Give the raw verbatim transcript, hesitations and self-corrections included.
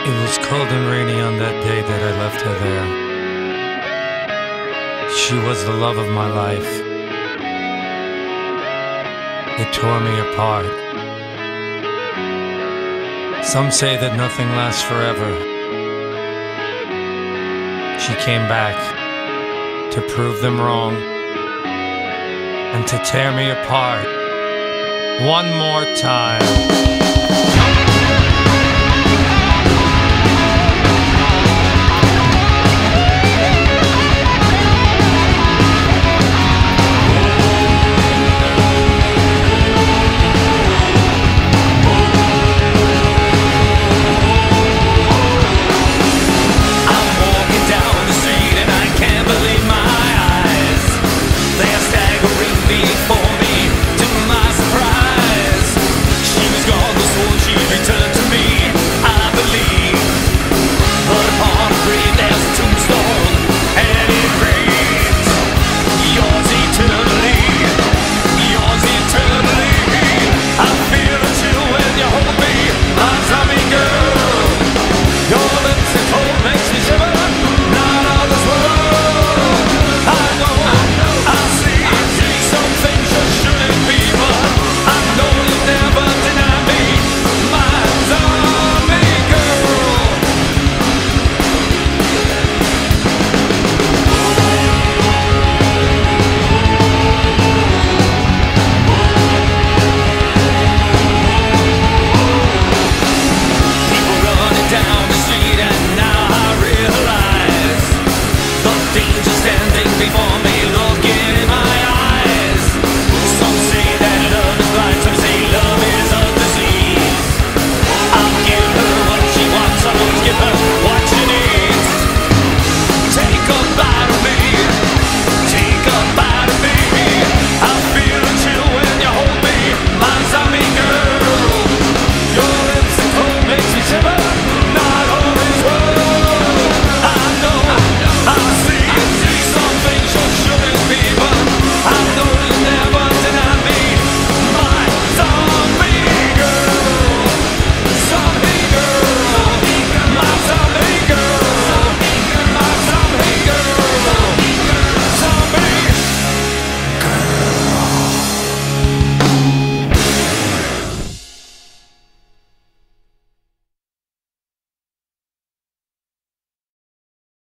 It was cold and rainy on that day that I left her there. She was the love of my life. It tore me apart. Some say that nothing lasts forever. She came back to prove them wrong and to tear me apart one more time.